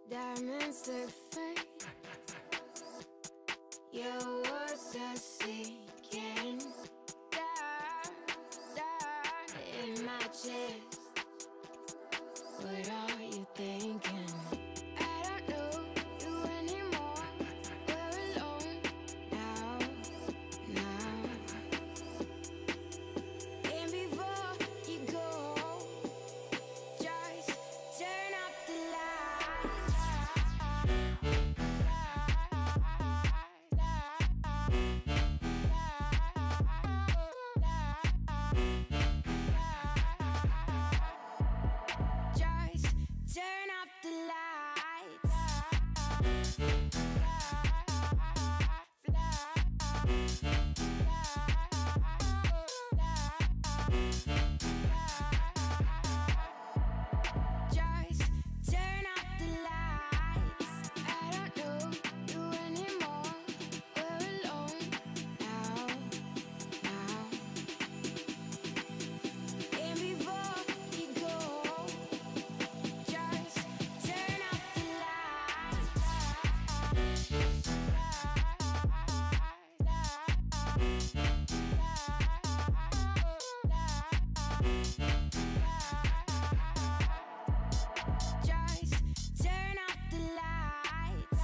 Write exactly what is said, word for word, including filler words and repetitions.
Diamonds look fake. Your words are sinking down, down in my chest. What are you thinking? I don't know you anymore. We're alone now, now. And before you go, just turn off the lights. Just turn off the lights. Just turn off the lights. I don't know you anymore. We're alone now, now. And before you go, just turn off the lights. Just turn off the lights.